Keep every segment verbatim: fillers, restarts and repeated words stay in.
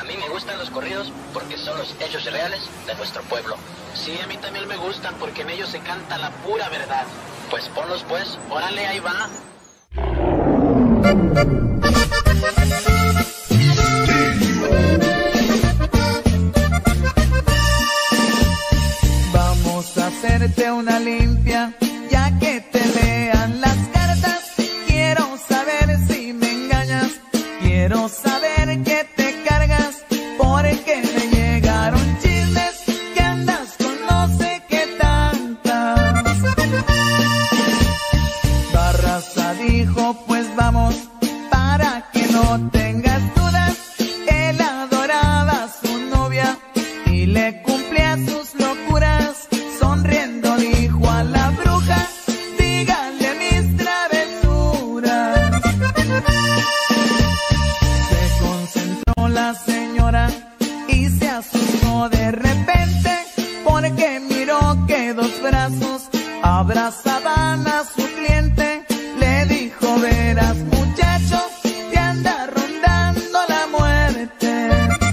mí me gustan los corridos porque son los hechos reales de nuestro pueblo. Sí, a mí también me gustan porque en ellos se canta la pura verdad. Pues ponlos pues, órale, ahí va. Vamos a hacerte una limpia, ya que te lean las cartas. Quiero saber si me engañas, quiero saber que te cargas, porque me llegaron chismes que andas con no sé qué tantas. Barraza dijo, pues vamos, para que no tengas dudas. Él adoraba a su novia y le cumplía sus locuras. Sonriendo dijo a la bruja, díganle mis travesuras. Se concentró la señora y se asustó de repente, porque miró que dos brazos abrazaban a su cliente. Le dijo, verás muchacho, te anda rondando la muerte.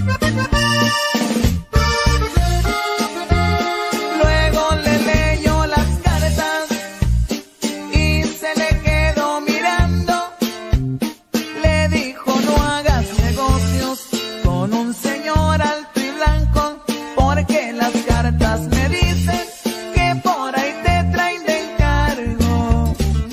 Luego le leyó las cartas y se le quedó mirando. Le dijo, no hagas negocios con un señor alto y blanco, porque las cartas me dicen que por ahí te traen de encargo.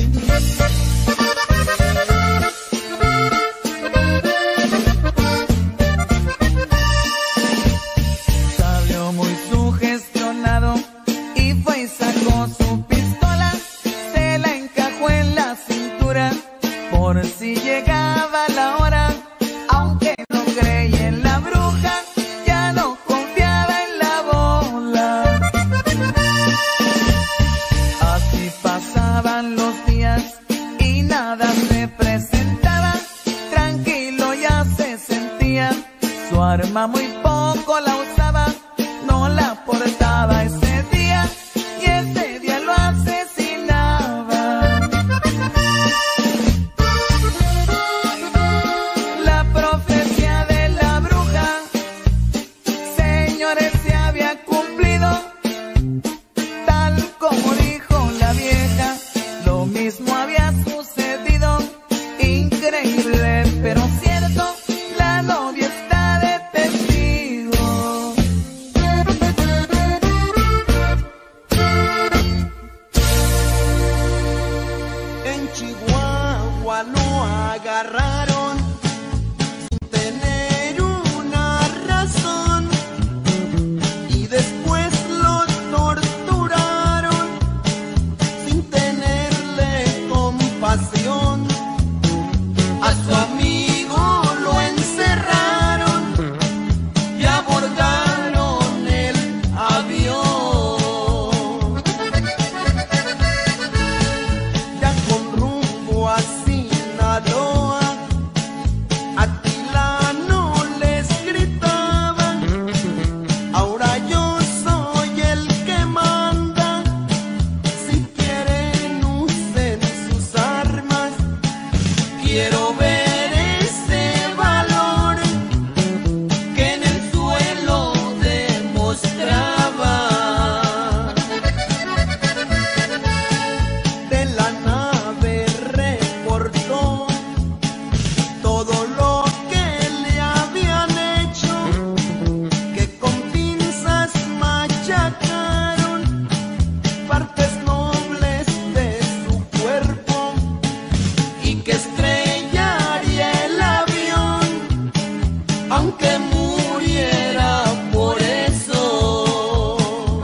Salió muy sugestionado y fue y sacó su pistola. Se la encajó en la cintura por si llegaba la hora. Aunque no creía en la bruja, ya no confiaba en la bola. Así pasaban los días y nada se presentaba. Tranquilo ya se sentía, su arma muy poco la usaba. No la portaba ese día y ese día lo asesinaba. La profecía de la bruja, señores, se había cumplido. Tal como dijo la vieja, lo mismo había sucedido. Increíble pero cierto, la novia está de testigo. En Chihuahua lo agarraron sin tener una razón y después lo torturaron sin tenerle compasión. A su amigo lo encerraron y abordaron el avión. Ya con rumbo a Sinaloa, Atilano les gritaba, ahora yo soy el que manda, si quieren usen sus armas. Quiero ver ese valor que en el suelo demostraba. De la nave reportó todo lo que le habían hecho, que con pinzas machacaron partes nobles de su cuerpo y que estrellaría el avión, aunque muriera por eso.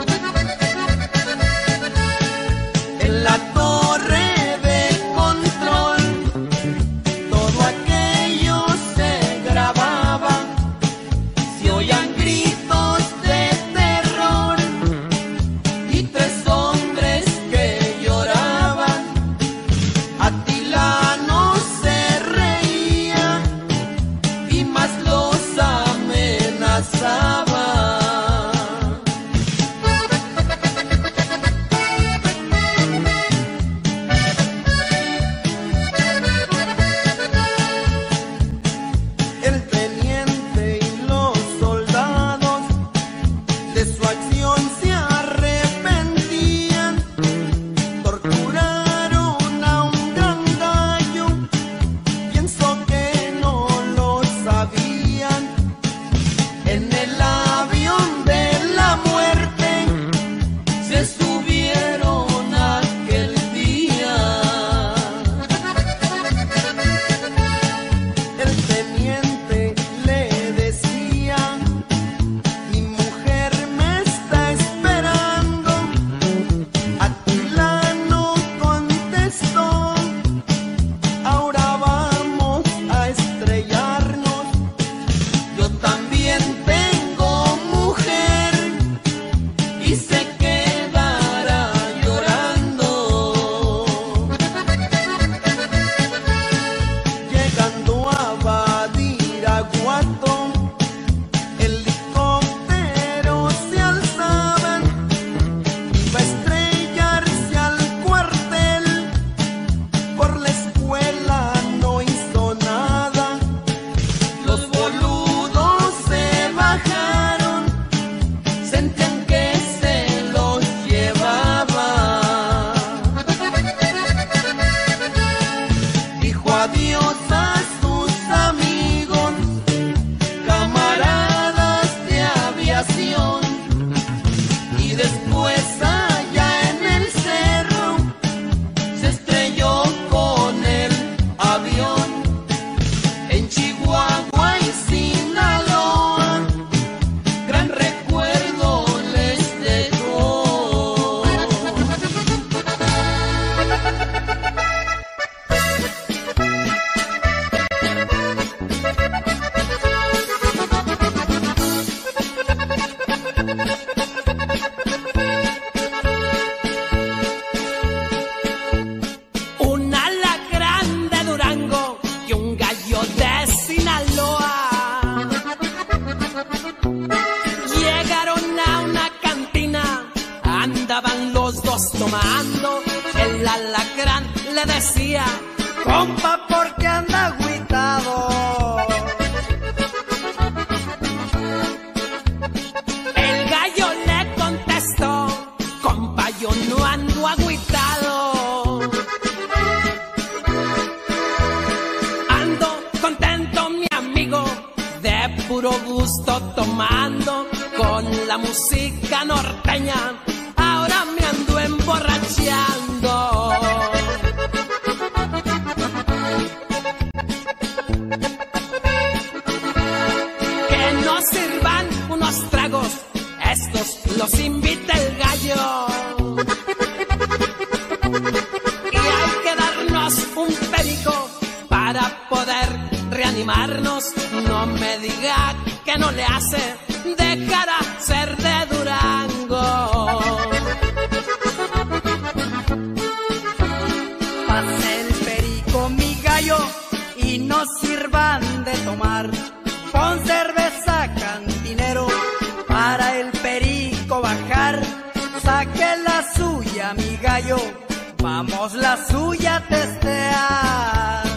En la torre de control todo aquello se grababa, se oían gritos de terror y tres hombres que lloraban. Atilano se reía y más los juntos tomando, el alacrán le decía: compa, ¿por qué anda agüitado? El gallo le contestó: compa, yo no ando agüitado, ando contento, mi amigo, de puro gusto tomando con la música norteña, ahora me ando emborrachando. Que nos sirvan unos tragos, estos los invita el gallo. Y hay que darnos un perico para poder reanimarnos. No me diga que no le hace dejar a ser de Durango. Pase el perico, mi gallo, y no sirvan de tomar. Pon cerveza, cantinero, para el perico bajar. Saque la suya, mi gallo, vamos la suya a testear.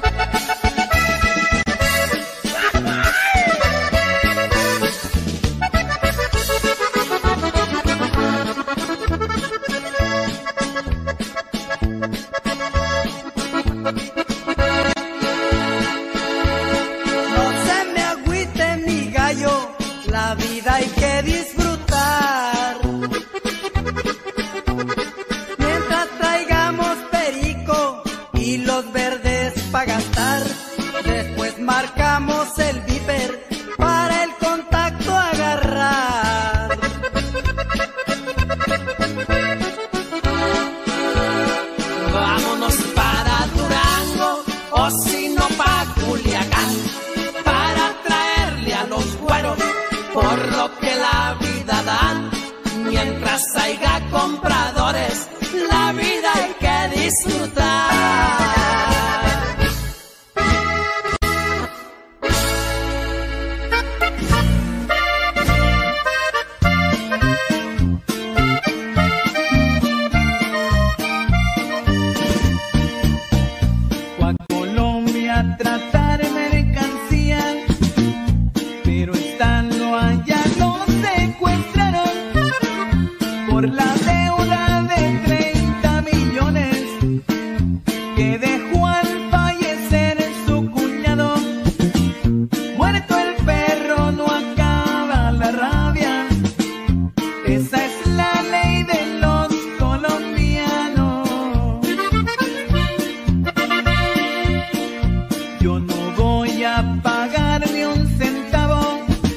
La vida hay que disfrutar. Mientras traigamos perico y los verdes pa' gastar, después marcamos el viper para el contacto agarrar. Vámonos para Durango, o si no pa' Culiacán, para traerle a los güeros por lo que la vida dan. Mientras haya compradores, la vida hay que disfrutar. Fue a Colombia a tratar mercancía, pero estando allá lo secuestraron por la deuda de treinta millones que dejó al fallecer su cuñado. Muerto el perro no acaba la rabia, esa es la ley de los colombianos. Yo no voy a pagar ni un centavo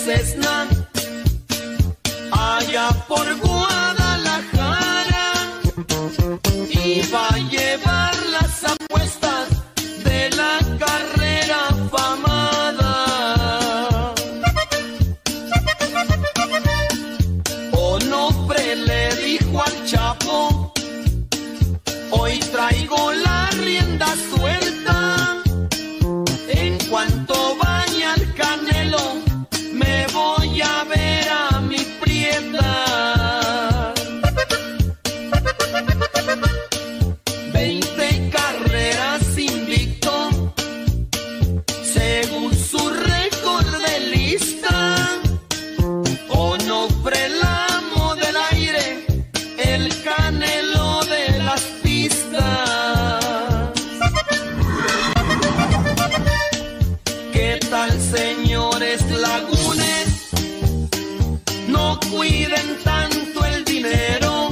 Cessna, allá por Guadalajara, iba a llevar las apuestas de la carrera famada. Onofre le dijo al Chapo: hoy traigo la rienda suelta, en cuanto vaya al Canelo me voy a ver a mi prieta. Veinte carreras invicto, según su récord de lista. Onofre el amo del aire, el Canelo de las pistas. ¿Qué tal, señores lagunes? No cuiden tanto el dinero.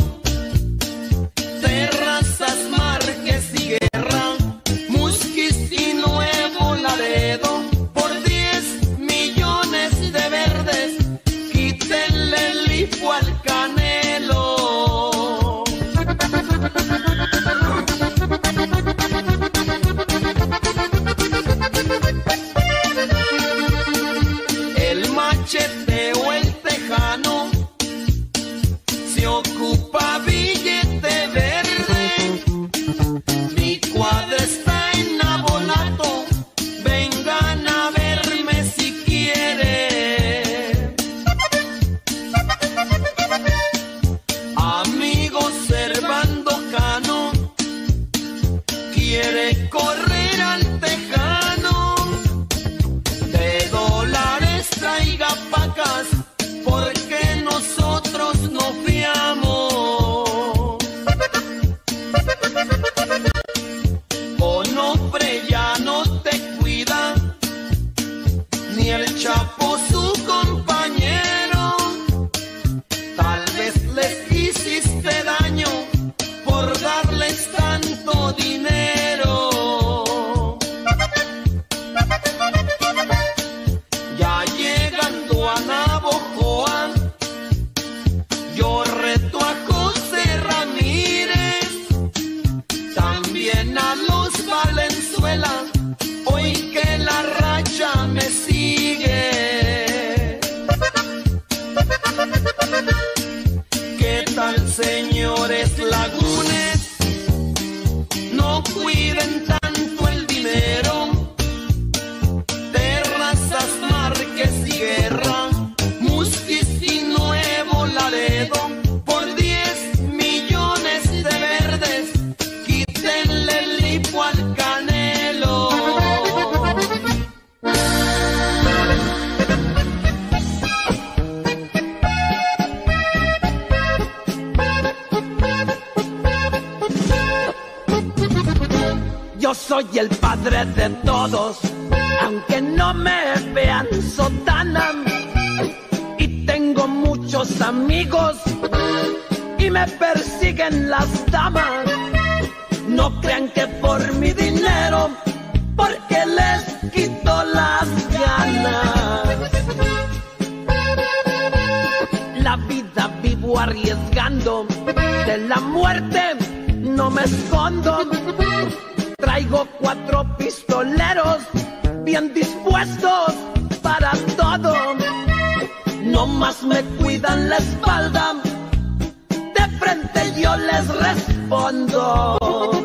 Terrazas, Márquez y Guerra, Musquis y Nuevo Laredo, por diez millones de verdes, quítenle el hipo al Canelo. El Machete o el Tejano se ocupa billete verde. Mi cuadra está en Nabolato, vengan a verme si quieren. Amigo Servando Cano quiere correr al Tejano. De dólares traiga pacas, porque nosotros no fiamos. Onofre ya no te cuida, ni el Chapo su compañero. Tal vez les hiciste daño por darles tanto dinero. Ya llegando a Navojoa, yo reto a José Ramírez, también a los Valenzuela, hoy que la racha me sigue. ¿Qué tal, señores lagunes? No cuiden tanto el dinero. Terrazas, Márquez y Guerra, Musquis y Nuevo Laredo, por diez millones de verdes, quítenle el hipo al Canelo. Yo soy el padre de todos, aunque no me vean sotana. Y tengo muchos amigos y me persiguen las damas. No crean que por mi dinero, porque les quito las ganas. La vida vivo arriesgando, de la muerte no me escondo. Traigo cuatro pistoleros bien dispuestos para todo. No más me cuidan la espalda, de frente yo les respondo.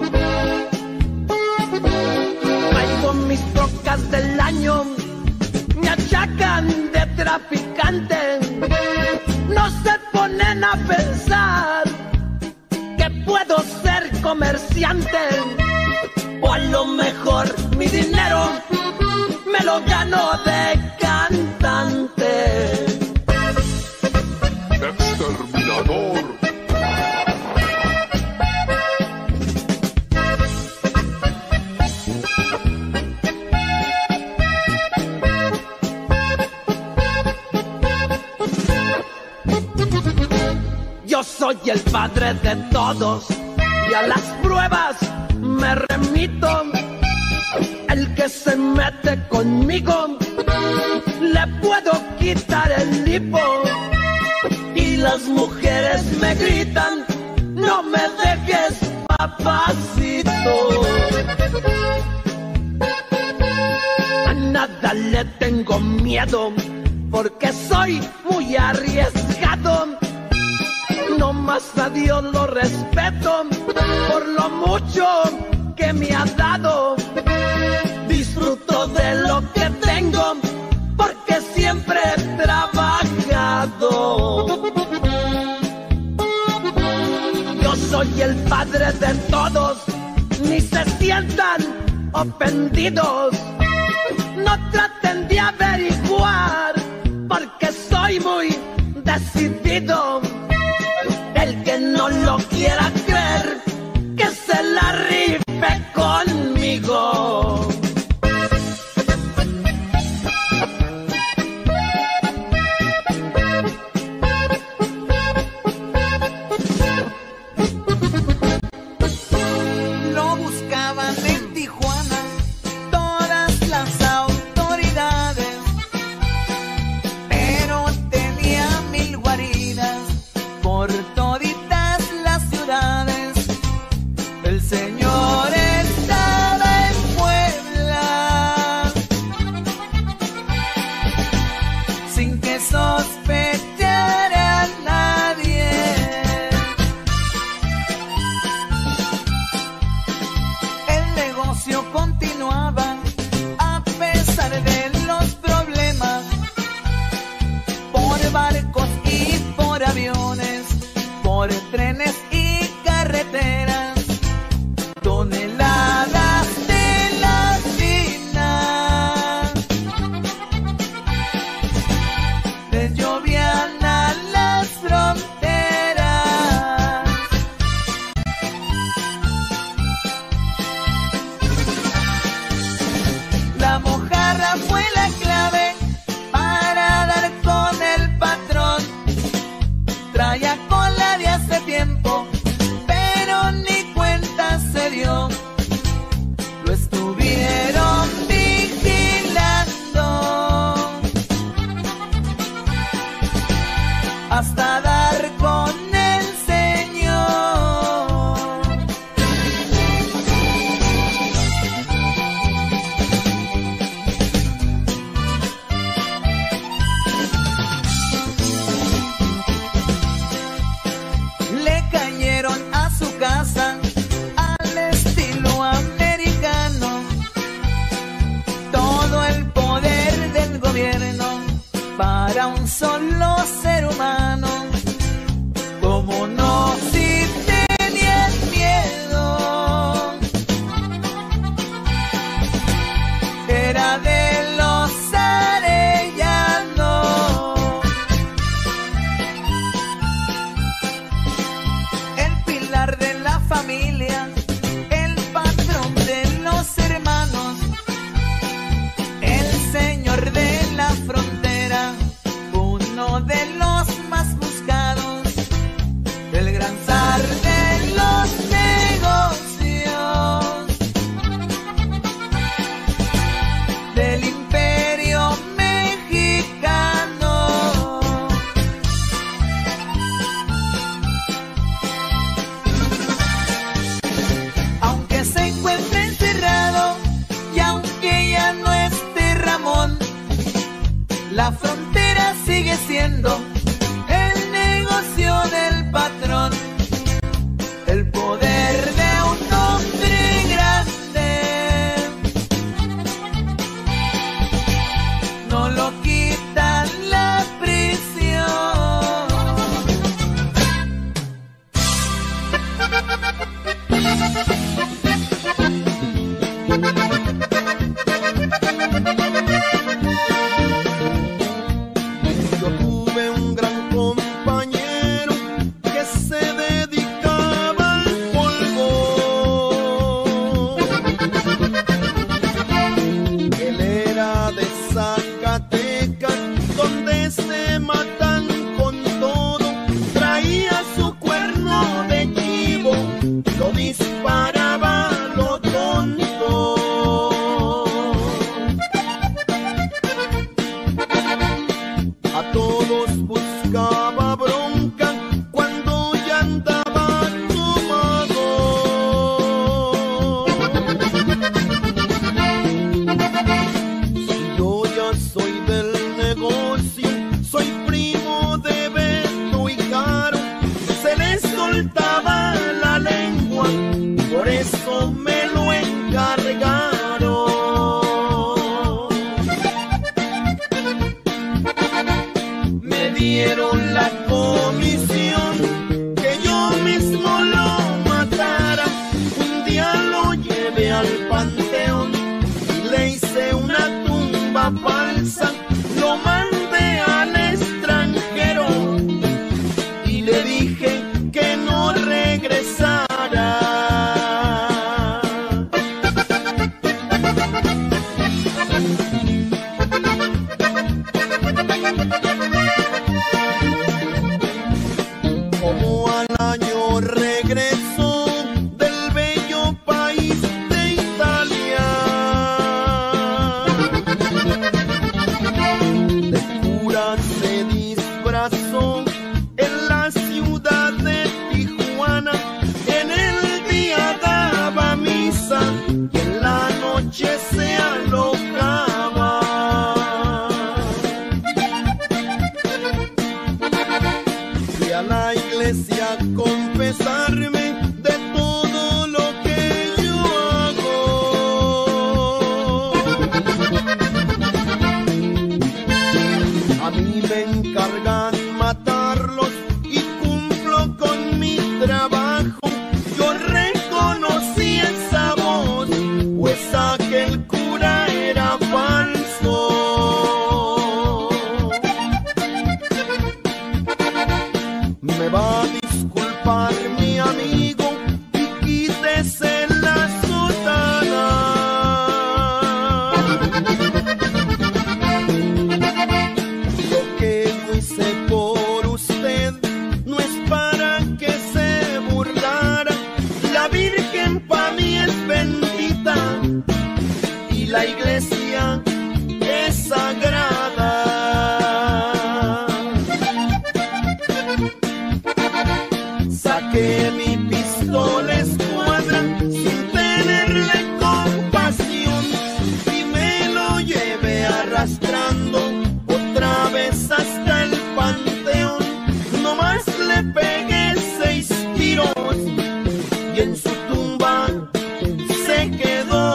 Traigo mis trocas del año, me achacan de traficante. No se ponen a pensar que puedo ser comerciante. O a lo mejor mi dinero me lo gano de cantante. Exterminador. Yo soy el padre de todos y a las pruebas me remito. El que se mete conmigo le puedo quitar el hipo y las mujeres me gritan, no me dejes, papacito. A nada le tengo miedo porque soy muy arriesgado. No más a Dios lo respeto por lo mucho que me ha dado. Disfruto de lo que tengo porque siempre he trabajado. Yo soy el padre de todos, ni se sientan ofendidos. No traten de averiguar porque soy muy decidido. El que no lo quiera creer, que se la rife conmigo. Lo buscaban en Tijuana todas las autoridades, pero tenía mil guaridas por toditas las ciudades. El Señor estaba en Puebla sin que sospechara nadie. El negocio continuaba a pesar de los problemas, por barcos y por aviones, por trenes y carreteras. Toneladas de la China les llovían a las fronteras. La mojarra fue la clave para dar con el patrón. Traía cola de hace tiempo, pero ni cuenta se dio. Lo estuvieron vigilando hasta dar con el Señor. Le cayeron a su casa al estilo americano todo el poder del gobierno para un solo ser humano. Como no, si tenían miedo, era de los arellanos. El pilar de la familia, el patrón de los hermanos, el señor de la frontera, uno de los más buscados, el gran zar de los negocios del imperio mexicano. Aunque se encuentre encerrado y aunque ya no esté Ramón, la frontera sigue siendo el negocio del patrón. El poder de un hombre grande no lo quita la prisión. Yo tuve un gran compañero que se dedicaba al polvo. Él era de Zacatecas, donde se matan con todo. Traía su cuerno de chivo, lo disparaba a lo tonto. dieron la comisión que yo mismo lo matara. Un día lo llevé al panteón y le hice una tumba falsa. Lo mandé al extranjero y le dije que no regresara. Como al año regresó del bello país de Italia, de cura se disfrazó en la ciudad de Tijuana. En el día daba misa y en la noche se alojaba. Fui a la iglesia a confesarme de todo lo que yo hago. A mí me encargan matarlos y cumplo con mi trabajo. Yo reconocí esa voz, pues aquel cura era falso. Me va a disculpar mi amigo y quítese la sotana. Lo que yo hice por usted no es para que se burlara. La Virgen pa' mí es bendita y la iglesia es sagrada. Saqué mi pistola escuadra sin tenerle compasión y me lo llevé arrastrando otra vez hasta el panteón. Nomás le pegué seis tiros y en su tumba se quedó.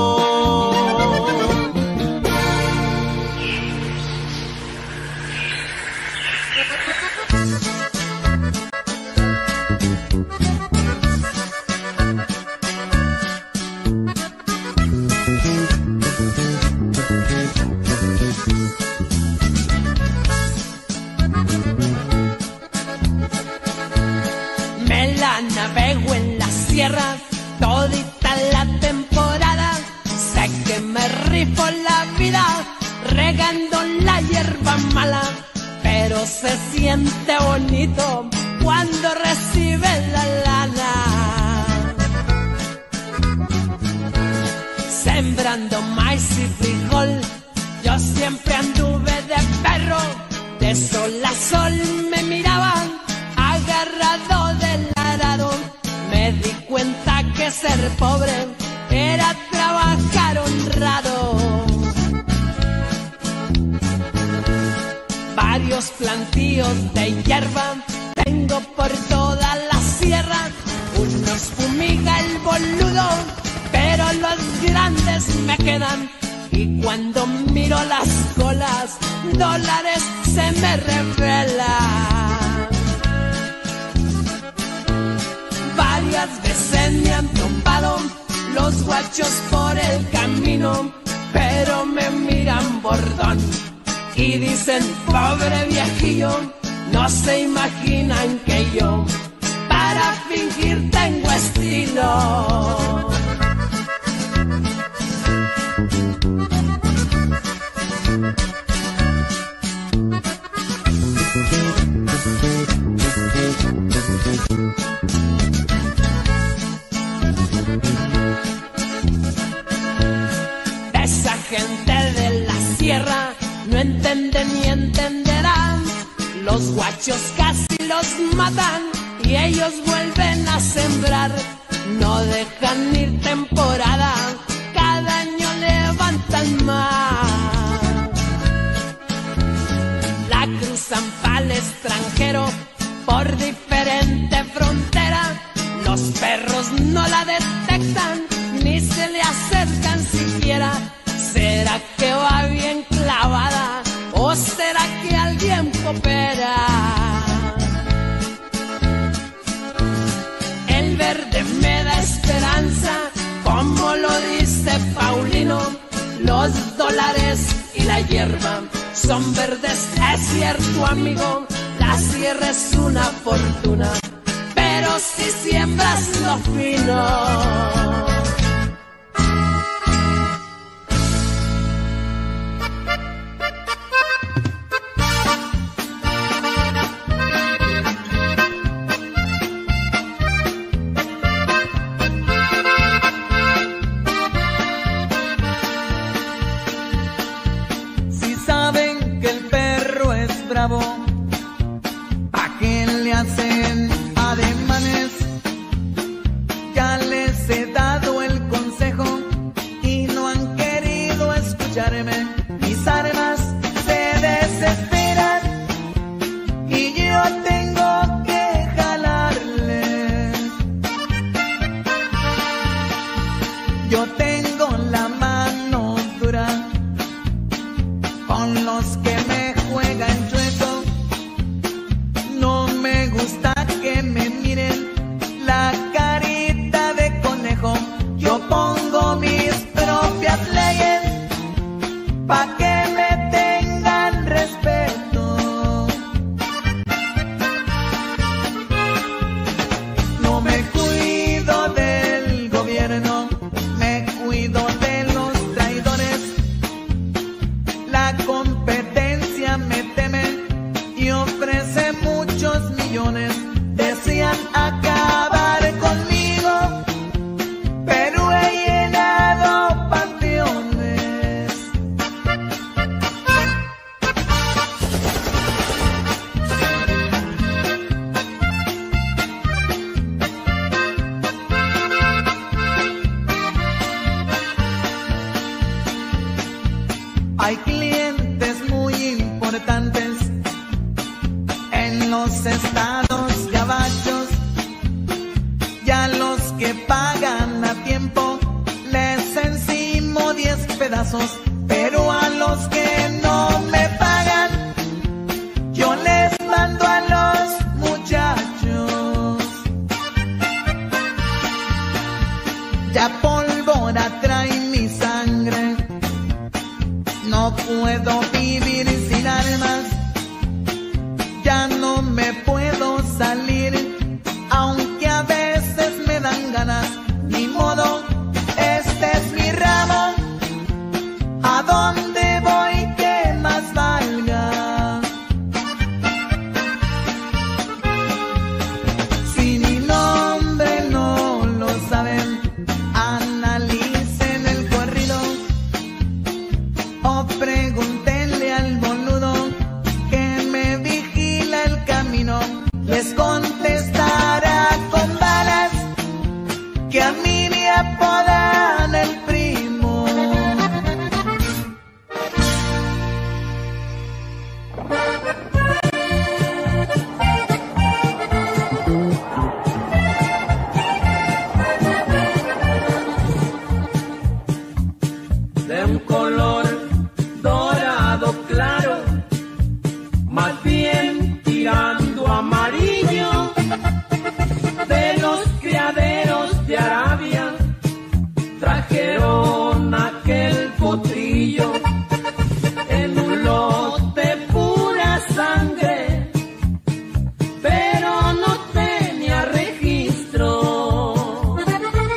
Me la navego en la sierra todita la temporada. Sé que me rifo la vida regando la hierba mala, pero se siente bonito cuando recibe la lana. Sembrando maíz y frijol, yo siempre anduve de perro. De sol a sol me miraban agarrado del arado. Me di cuenta que ser pobre era trabajar honrado. Varios plantíos de hierba tengo por toda la sierra. Unos fumiga el boludo, pero los grandes me quedan. Y cuando miro las colas, dólares se me revelan. Varias veces me han topado los guachos por el camino, pero me miran bordón y dicen: pobre viejillo, no se imaginan que yo para fingir tengo estilo. Esa gente de la sierra no entiende ni entenderán. Los guachos casi los matan y ellos vuelven a sembrar. No dejan ir temporada, cada año levantan más. La cruzan pa'l extranjero por diferente frontera. Los perros no la detectan ni se le acercan siquiera. ¿Será que va bien clavada o será que alguien coopera. El verde me da esperanza, como lo dice Paulino. Los dólares y la hierba son verdes, es cierto, amigo. La sierra es una fortuna, pero si siembras lo fino. ¿Pa' qué le hacen ademanes? Ya les he dado el consejo y no han querido escucharme. Mis armas se desesperan y yo tengo que jalarles. Yo tengo la mano dura con los que me juegan chueco. No me gusta que me miren la carita de conejo. Yo pongo mis propias leyes pa' que me tengan respeto. No me cuido del gobierno, me cuido de los traidores. La competencia me teme y ofrece muchos millones. Desean acabar conmigo, pero he llenado panteones. Hay clientes muy importantes en los estados gabachos, ya los que pagan a tiempo les encimo diez pedazos, pero a los que no me pagan yo les mando a los muchachos. Ya pólvora trae mi sangre, no puedo vivir sin armas. Ya no me puedo salir, aunque a veces me dan ganas. Ni modo, este es mi ramo. ¿A dónde voy que más valga? Si mi nombre no lo saben, analicen el corrido o pregúntenle al boludo que me vigila el camino. Les contestará con balas que a mí me apodan el primo. De un color dorado claro, más bien tirando amarillo, de los criaderos de Arabia trajeron aquel potrillo en un lote pura sangre, pero no tenía registro.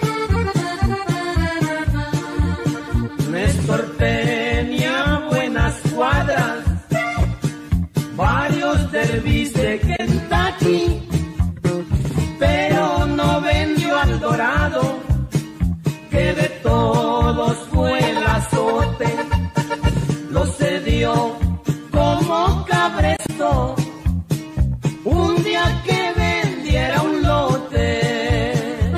Néstor tenía buenas cuadras, varios derbis de Kentucky, pero no vendió al Dorado, que de todos fue el azote. Lo cedió como cabresto un día que vendiera un lote.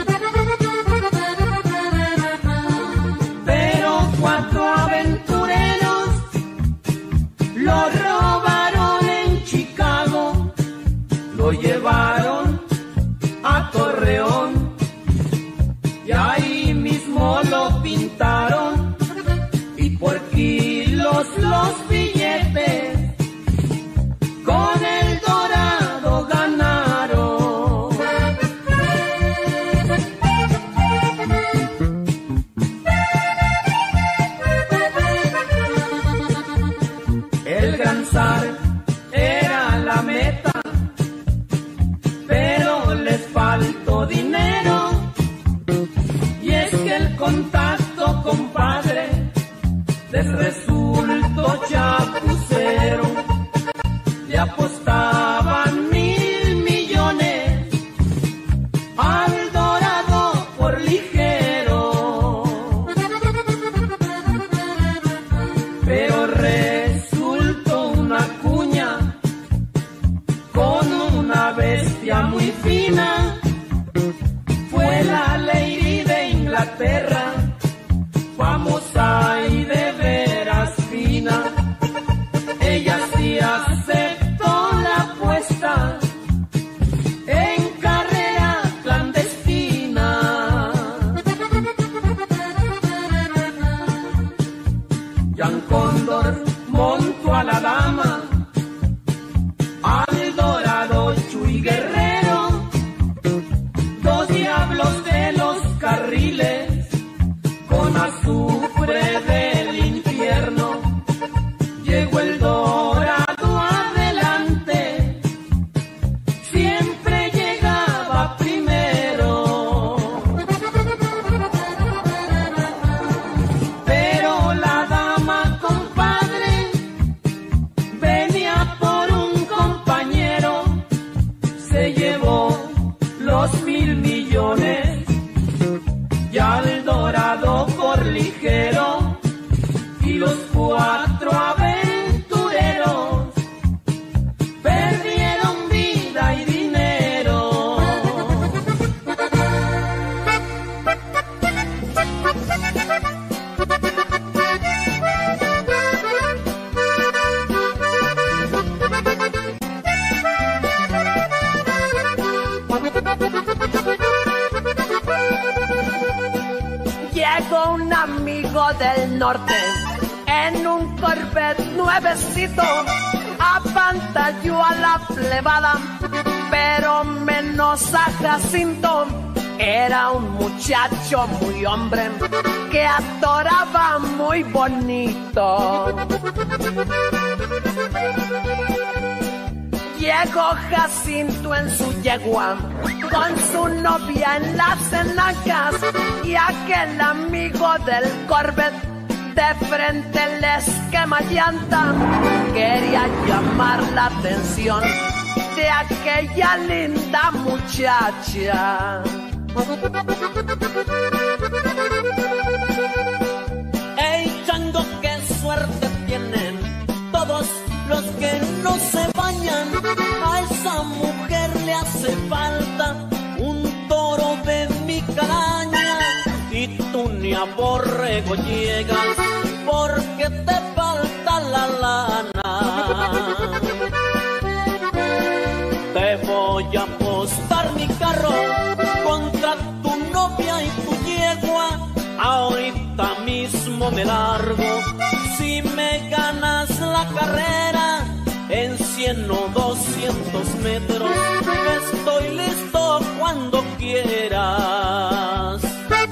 Pero cuatro aventureros lo robaron en Chicago, lo llevaron a Torreón y ahí mismo lo pintaron, y por kilos los billetes con costaban mil millones, al Dorado por ligero. Pero resultó una cuña con una bestia muy fina. Fue la Lady de Inglaterra, famosa y de veras fina. Ella sí aceptó la apuesta en carrera clandestina. Jan Cóndor montó a la dama, al Dorado Chuy Guerrero, dos diablos de los carriles con azufre del infierno. Llegó el Dorado adelante, siempre llegaba primero. Pero la dama, compadre, venía por un compañero. Se llevó los mil millones y al Dorado por ligero. Y los cuatro aventureros perdieron vida y dinero. Llegó un amigo del norte en un Corvette nuevecito, apantalló a la plebada, pero menos a Jacinto. Era un muchacho muy hombre que atoraba muy bonito. Llegó Jacinto en su yegua con su novia en las enacas, y aquel amigo del Corvette de frente les quema llanta. Quería llamar la atención de aquella linda muchacha. ¡Ey, chango, qué suerte tienen todos los que no se bañan! A esa mujer le hace falta un toro de mi calaña, y tú ni a borrego llegas porque te falta la lana. Te voy a apostar mi carro contra tu novia y tu yegua. Ahorita mismo me largo si me ganas la carrera en cien o doscientos metros. Estoy listo cuando quieras.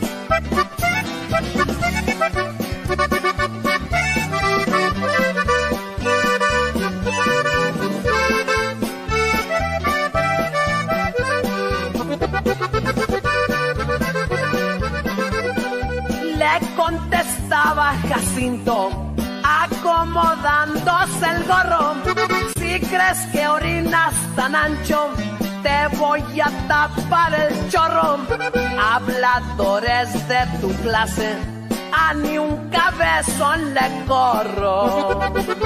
Le contestaba Jacinto, acomodándose el gorro: si crees que orinas tan ancho, te voy a tapar el chorro. Habladores de tu clase, a ni un cabezón le corro.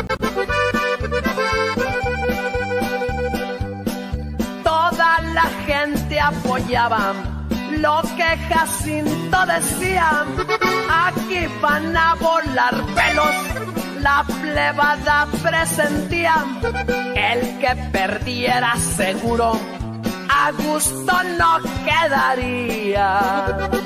Toda la gente apoyaba lo que Jacinto decía: aquí van a volar pelos. La plebada presentía, el que perdiera seguro a gusto no quedaría.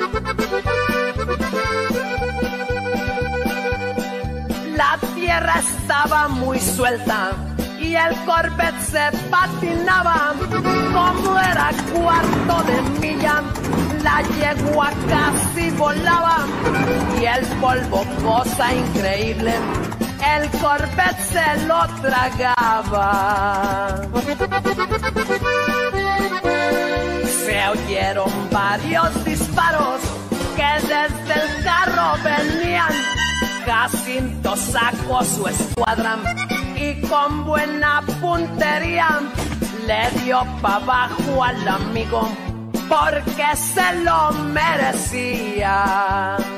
La tierra estaba muy suelta y el Corvette se patinaba. Como era cuarto de milla, la yegua casi volaba, y el polvo, cosa increíble, el Corvette se lo tragaba. Se oyeron varios disparos que desde el carro venían. Jacinto sacó su escuadra y con buena puntería le dio pa' abajo al amigo porque se lo merecía.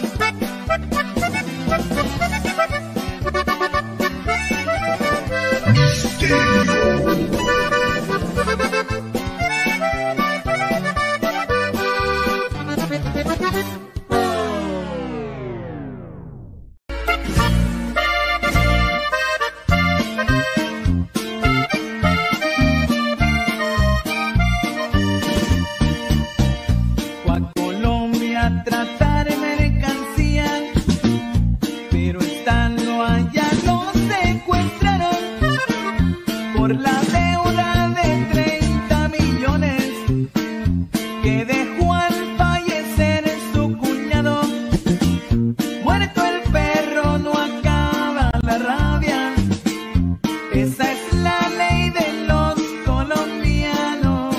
Fue a Colombia a tratar mercancía, pero estando allá lo secuestraron por la deuda de treinta millones que dejó al fallecer su cuñado. Muerto el perro no acaba la rabia, esa es la ley de los colombianos.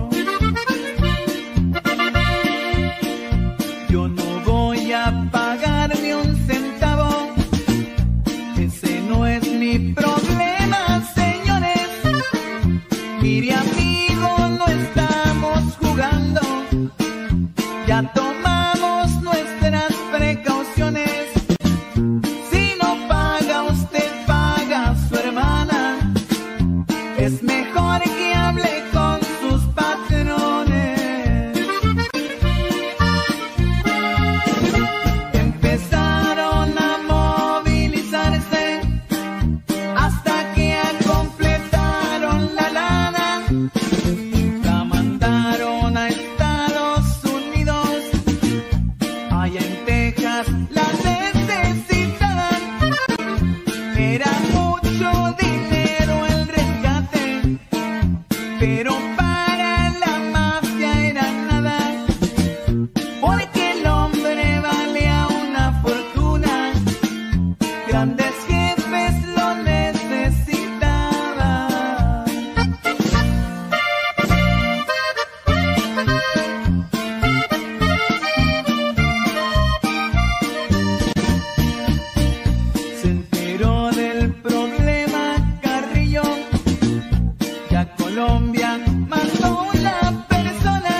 Yo no voy a pagar ni un centavo, ese no es mi problema, señores. Mire, amigo, no estamos jugando, ya tomamos nuestras precauciones. Si no paga usted, paga su hermana. Es mejor que hable con sus patrones. Empezaron a movilizarse hasta que completaron la lana. La mandaron a Estados Unidos, allá en Texas la necesitaban. Era mucho dinero el rescate, pero para la mafia era nada, porque el hombre valía una fortuna. Grandes jefes lo necesitaban. Se enteró del problema Carrillo, que a Colombia mandó una persona.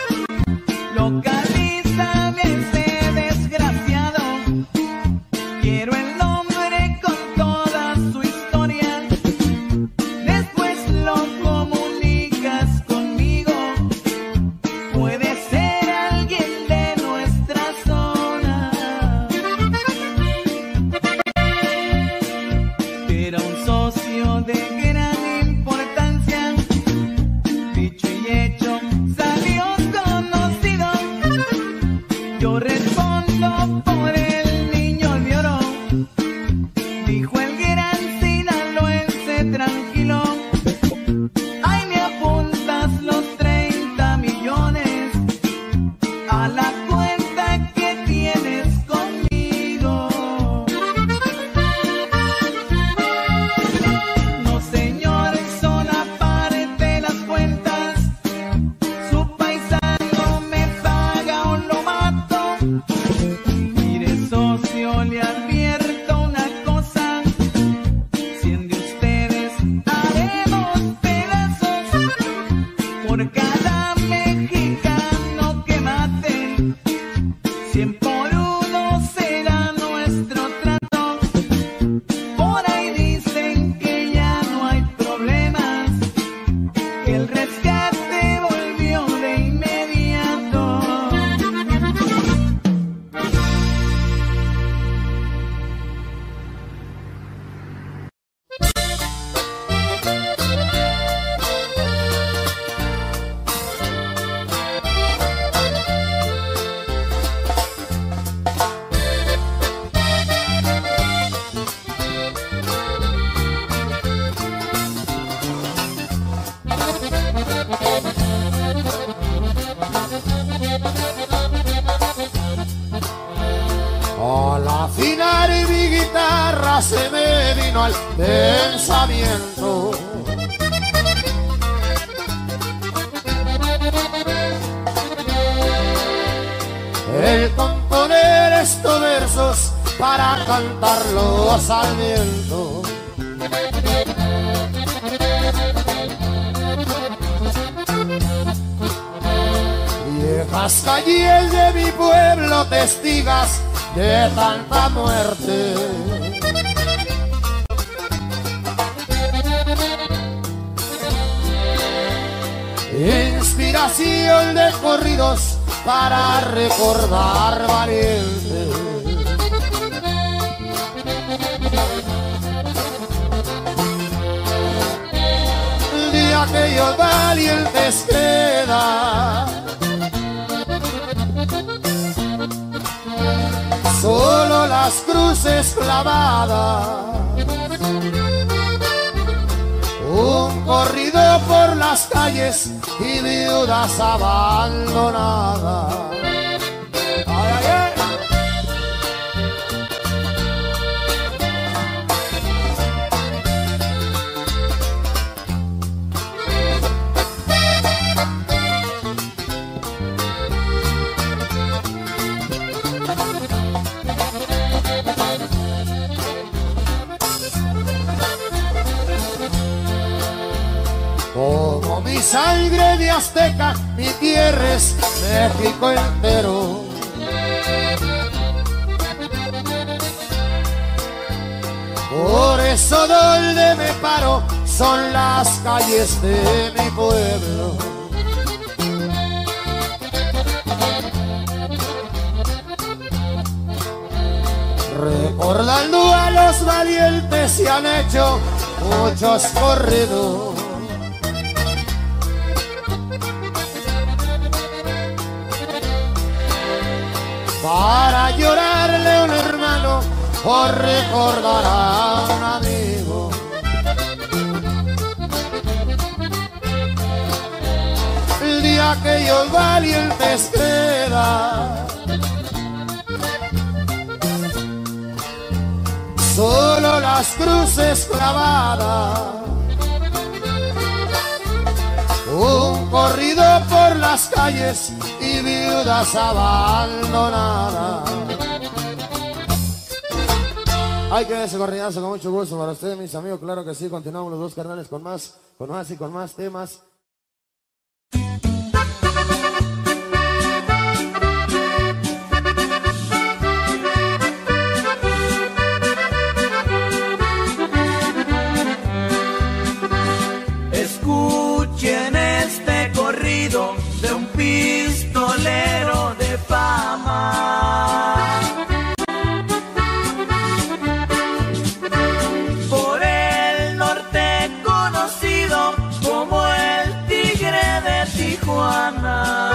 Localízame ese desgraciado, quiero el nombre con toda su historia. Después lo comunicas conmigo, puede ser alguien de nuestra zona. Era un socio de gran importancia, dicho y hecho salió conocido. Yo respondo por el niño de oro, dijo el gran sinaloense tranquilo. Ahí me apuntas los treinta millones a la cuenta que tienes conmigo. No, señor, son aparte las cuentas. Su paisano me paga o lo mato. Mire, socio, le advierto una cosa: cien de ustedes haremos pedazos por cada mexicano que maten. Cien por uno será nuestro trato. Por ahí dicen que ya no hay problemas, que el rescate volvió de inmediato. Al afinar mi guitarra se me vino al pensamiento el componer estos versos para cantarlos al viento. las calles de mi pueblo testigas de tanta muerte. Inspiración de corridos para recordar valiente. El día que aquellos valientes quedan, solo las cruces clavadas. Un corrido por las calles y viudas abandonadas. Ay, ay, ay. Como mi sangre de azteca, mi tierra es México entero. Por eso donde me paro son las calles de mi pueblo. Recordando a los valientes se han hecho muchos corridos. Para llorarle a un hermano o recordar a un amigo. El día que ellos valientes quedan, solo las cruces clavadas. Un corrido por las calles y viudas abandonadas. Hay que ver ese corridazo con mucho gusto para ustedes, mis amigos. Claro que sí, continuamos los dos carnales con más, con más y con más temas. Escuchen este corrido de un pistolero de fama. Por el norte conocido como el Tigre de Tijuana.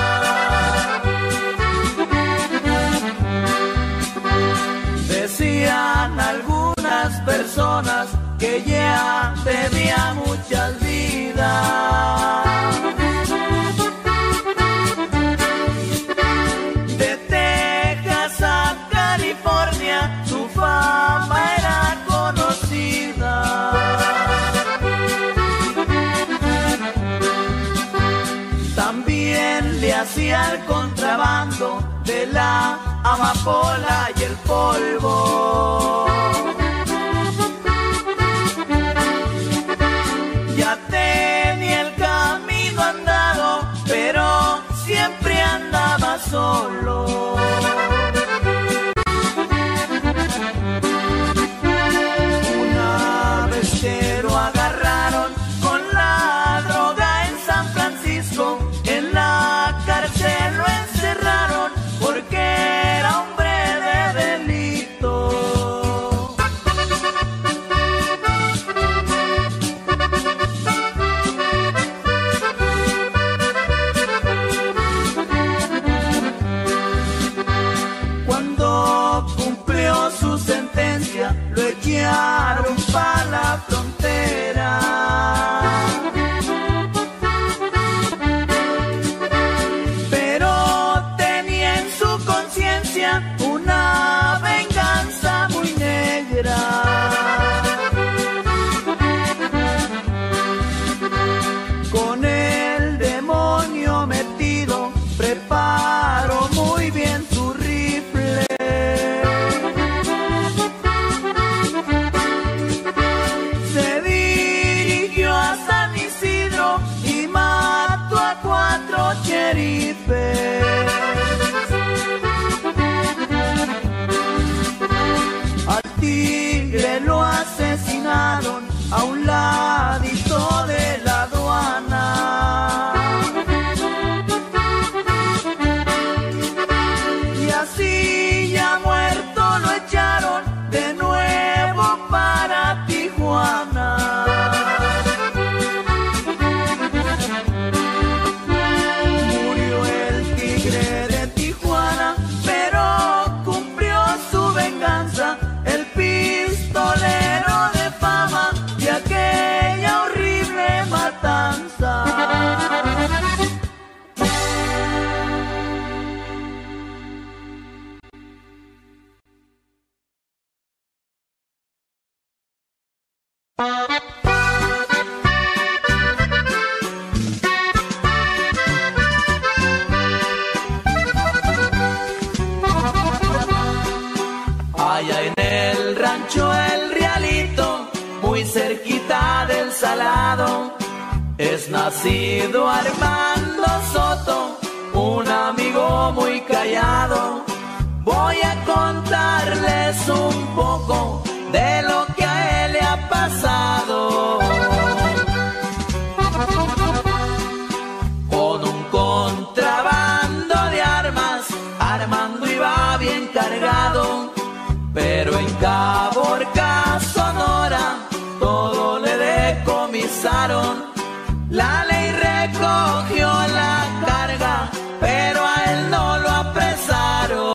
Decían algunas personas que ya tenía muchas vidas. De Texas a California su fama era conocida. También le hacía el contrabando de la amapola y el polvo. Ya tenía el camino andado, pero siempre andaba solo. Una vez que lo agarraron con la droga en San Francisco, en la cárcel lo encerraron porque era hombre de delito. matanza. Allá en el rancho El Realito, muy cerquita del Salado, es nacido Armando Soto, un amigo muy callado. Voy a contarles un poco de lo que a él le ha pasado. Con un contrabando de armas, Armando iba bien cargado, pero en Caborca, Sonora, todo le decomisaron. La ley recogió la carga, pero a él no lo apresaron.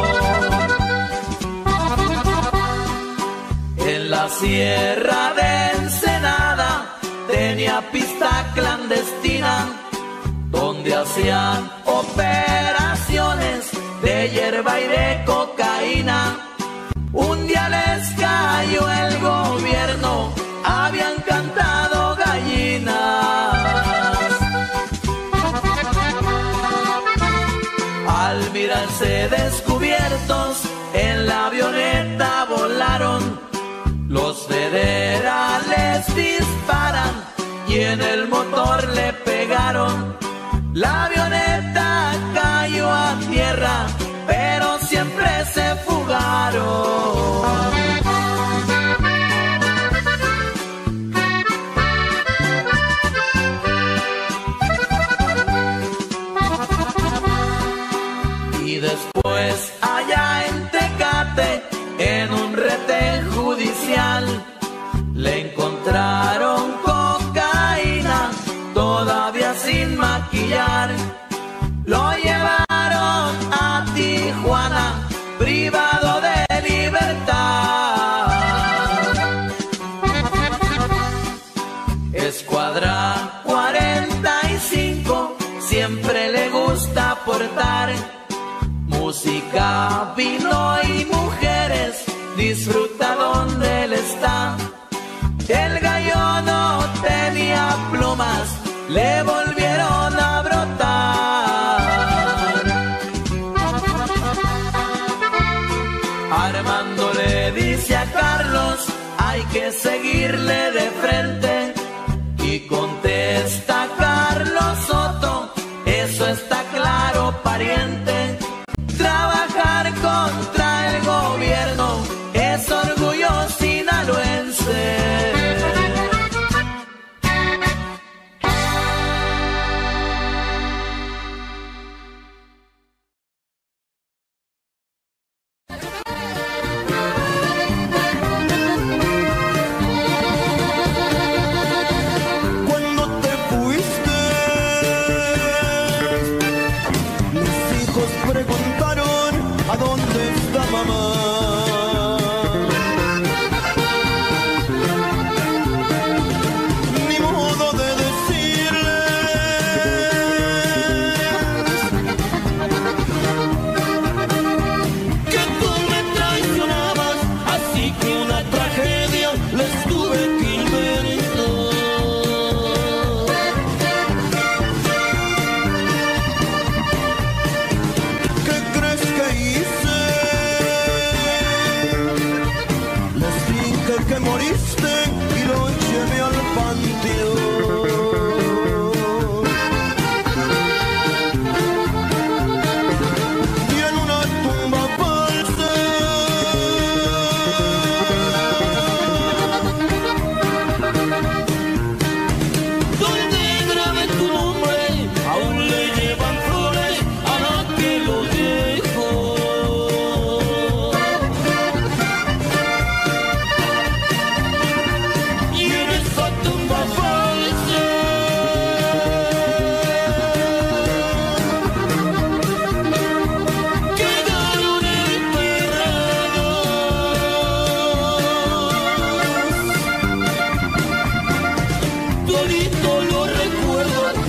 En la sierra de Ensenada tenía pista clandestina, donde hacían operaciones de hierba y de cocaína. Un día les cayó el gobierno, habían cantado gallinas. Al mirarse descubiertos, en la avioneta volaron. Los federales disparan y en el motor le pegaron. La avioneta cayó a tierra, pero siempre se fugaron. Y después allá en Tecate, en un retén judicial, le encontraron cocaína, todavía sin maquillar. Lo llevaron a Tijuana, privado de libertad. Escuadra cuarenta y cinco, siempre le gusta portar música, vino y mujeres, disfruta donde él está. El gallo no tenía plumas, le volvieron a brotar. Armando le dice a Carlos, hay que seguirle de frente. Y contesta Carlos Soto, eso está claro, pariente. Trabajar contra el gobierno es orgullo sinaloense.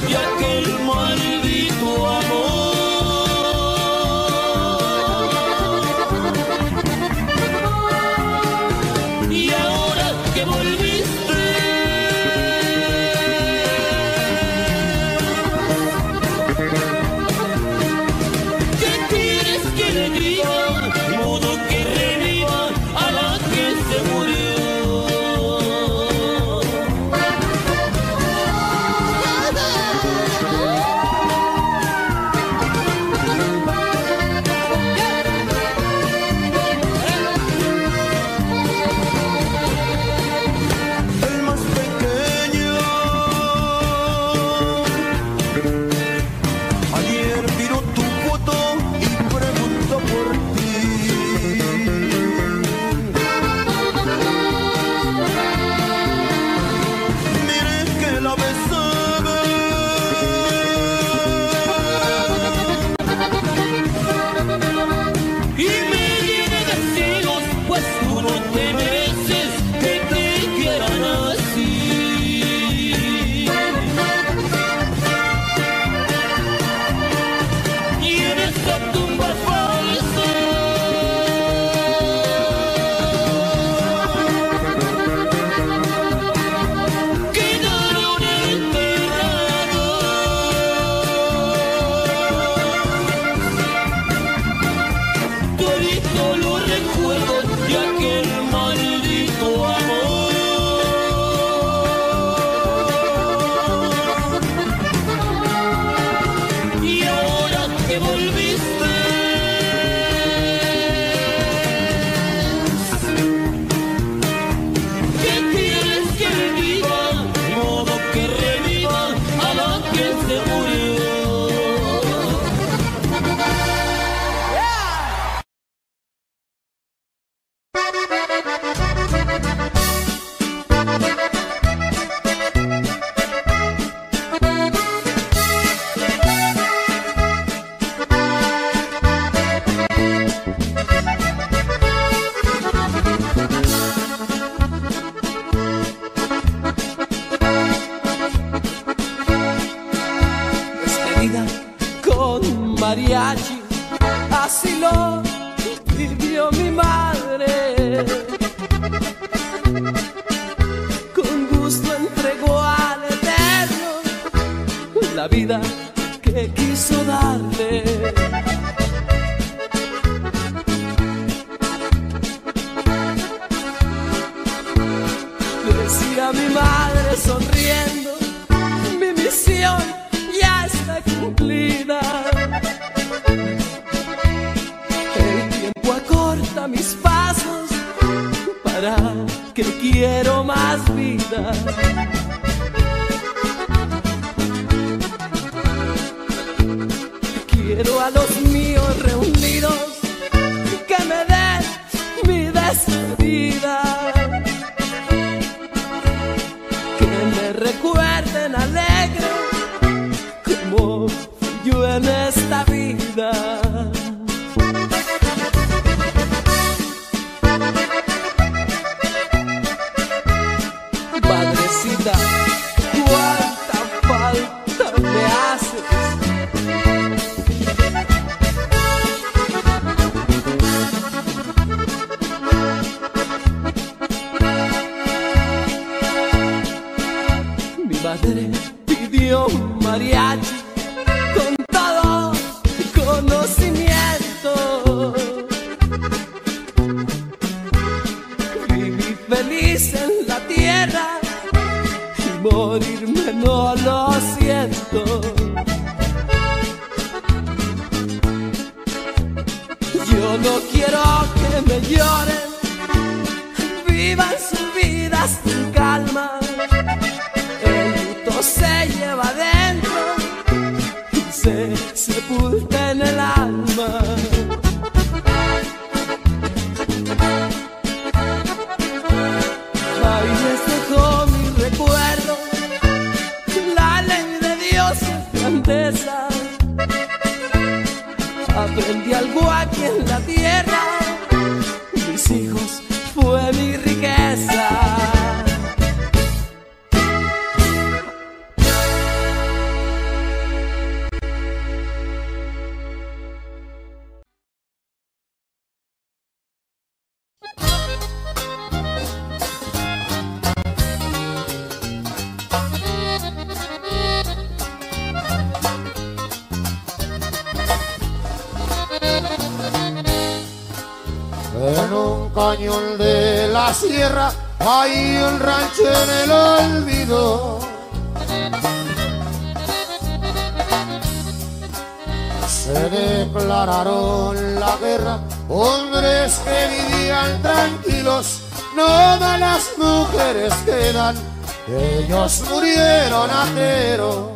de aquel maldito amor. Y ahora que volviste, ¿qué quieres que le diga? De modo que reviva a la que se murió. El más pequeño ayer vio tu foto y preguntó por ti. Mire que la besaba Y me llena de celos, pues tú no te mereces que te quieran así. Y en esta tumba falsa quedaron enterrados todito los recuerdos de aquel maldito amor. Y ahora que volviste, ¿qué quieres que viva? De modo que reviva a la que se murió. Despedida con mariachi, así lo vivió mi madre. Con gusto entregó al Eterno la vida que quiso darle. Decía mi madre sonriendo, mi misión ya está cumplida. El tiempo acorta mis pasos para que quiero más vida. Quiero a los míos reunidos que me den mi despedida. Que me recuerden alegre como fui yo en esta vida. Madrecita, cuánta falta me haces. Mi madre pidió un mariachi con todo conocimiento. Viví feliz en la tierra y morirme no lo siento. Yo no quiero que me lloren, vivan su vida sin calma. El luto se lleva dentro y se sepulta en el alma. Ahí les dejó mi recuerdo, la ley de Dios es grandeza. Aprendí algo aquí en la tierra, mis hijos fue mi riqueza. cañón de la sierra hay un rancho en el olvido. Se declararon la guerra hombres que vivían tranquilos, no malas mujeres quedan, ellos murieron ateros.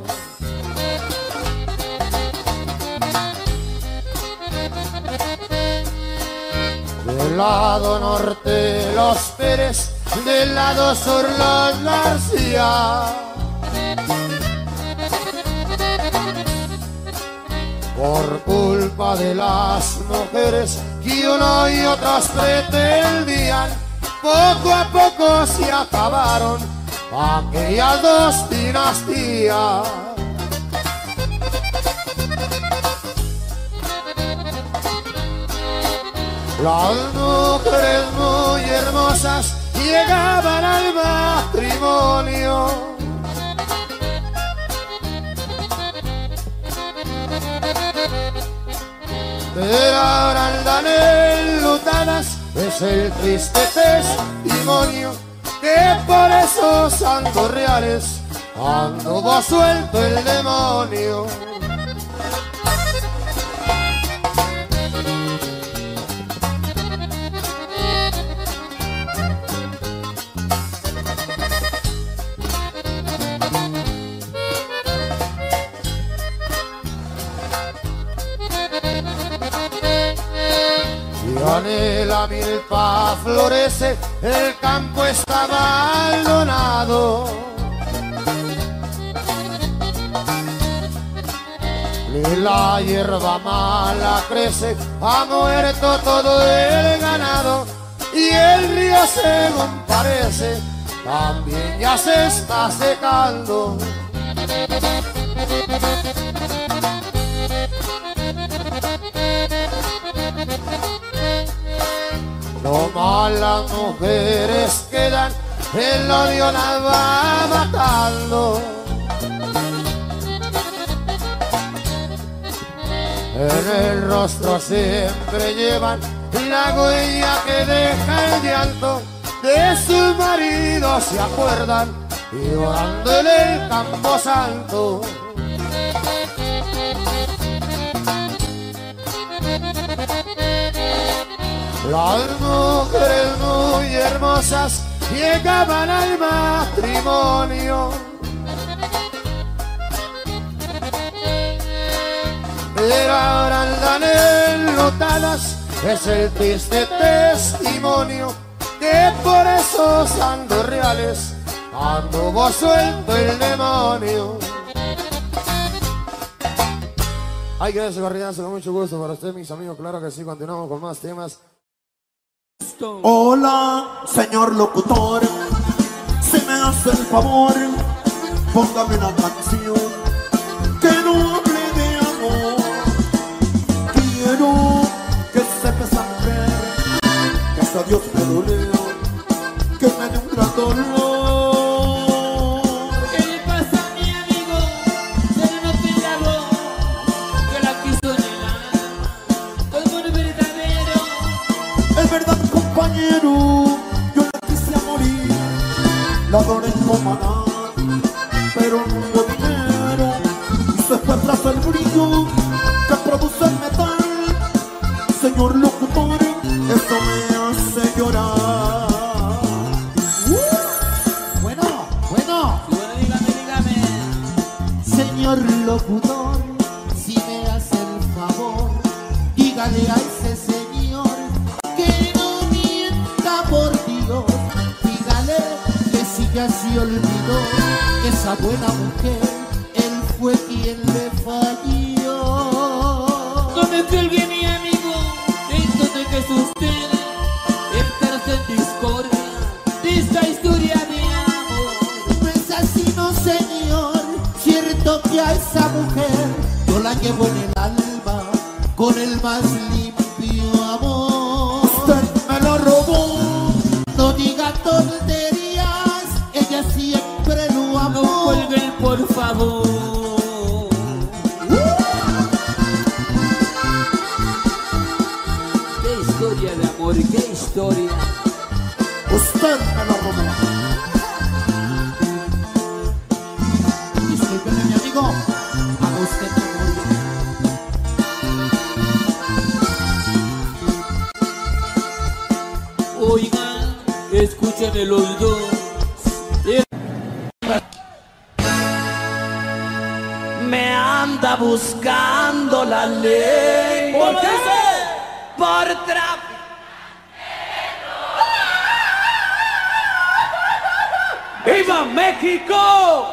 Del lado norte los Pérez, del lado sur los García. Por culpa de las mujeres que uno y otros pretendían, poco a poco se acabaron aquellas dos dinastías. Las mujeres muy hermosas llegaban al matrimonio. Pero ahora andan enlutadas, es el triste testimonio que por esos santos reales anduvo suelto el demonio. La milpa florece, el campo está abandonado. Ni la hierba mala crece, ha muerto todo el ganado. Y el río, según parece, también ya se está secando. No malas mujeres quedan, el odio las va matando. En el rostro siempre llevan la huella que deja el llanto de sus maridos, se acuerdan llorando en el campo santo. Las mujeres muy hermosas llegaban al matrimonio. Pero ahora andan enlutadas, es el triste testimonio que por esos santos reales anduvo suelto el demonio. Ay, gracias, Garridazo, con mucho gusto para usted, mis amigos. Claro que sí, continuamos con más temas. Hola, señor locutor, si me hace el favor, póngame una canción que no hable de amor. Quiero que sepa esa mujer, que hasta Dios me dolió, que me dé un gran dolor. ¿Qué le pasa a mi amigo? Pero no te hago, que la quiso en el alma, como un verdadero. Es verdad, compañero, yo la quise a morir, la adoré como a nadie, pero no hubo dinero, y se fue tras el brillo que produce el metal. Señor locutor, eso me hace llorar. Uh, bueno, bueno, Bueno, dígame, dígame. señor locutor, si me hace el favor, dígale a ese señor que no mienta por Dios. Dígale que si ya se olvidó que esa buena mujer, él fue quien le falló. No me cuelgue, mi amigo, entonces que es usted el tercer discordia de esta historia de amor. No es así, no señor, cierto que a esa mujer yo la llevo en el alma con el más limpio amor. Usted me lo robó. No diga tonterías, ella siempre lo amó. No cuelguen, por favor. Qué historia de amor, qué historia. de los dos. Me anda buscando la ley. ¿Por qué? Por tráfico. ¡Viva México!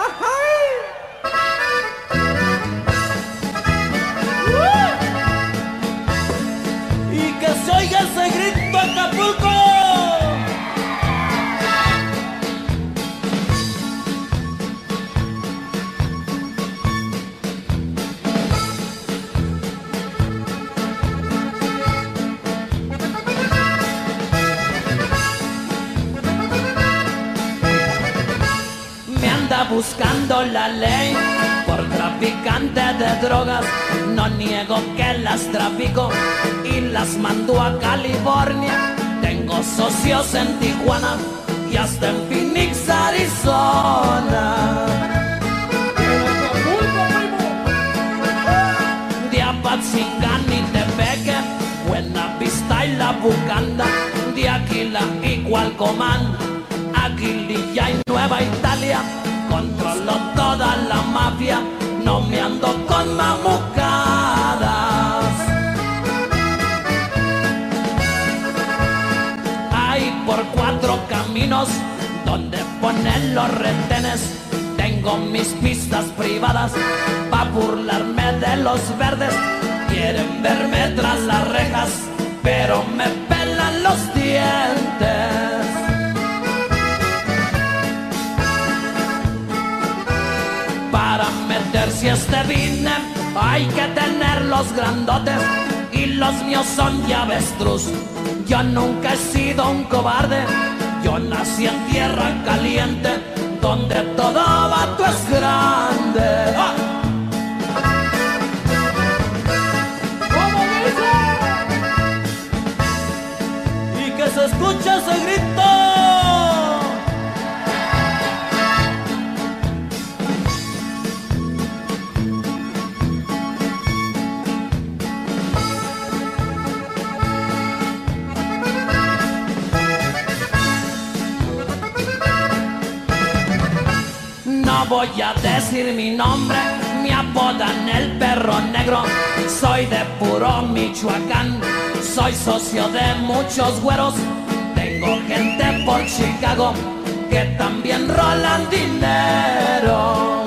Y que se oiga ese grito, Acapulco. Buscando la ley por traficante de drogas, no niego que las trafico y las mando a California. Tengo socios en Tijuana y hasta en Phoenix, Arizona. De Apatzingán y Tepeque, Buena Vista y La Bucanda, de Aquila y Cualcomán, Aguililla y Nueva Italia. Controlo toda la mafia, no me ando con mamucadas. Hay por cuatro caminos donde ponen los retenes. Tengo mis pistas privadas pa' burlarme de los verdes. Quieren verme tras las rejas, pero me pelan los dientes. Para meterse a este business hay que tener los grandotes y los míos son de avestruz. Yo nunca he sido un cobarde, yo nací en tierra caliente donde todo vato es grande. ¡Ah! ¿Cómo dice? Y que se escuche ese grito. No voy a decir mi nombre, me apodan el perro negro. Soy de puro Michoacán, soy socio de muchos güeros. Tengo gente por Chicago que también rolan dinero.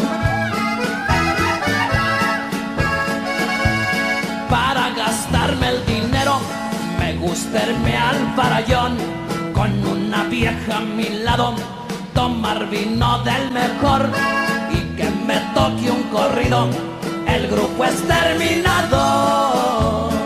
Para gastarme el dinero me gusta irme al farallón con una vieja a mi lado, tomar vino del mejor y que me toque un corrido, el grupo es terminado.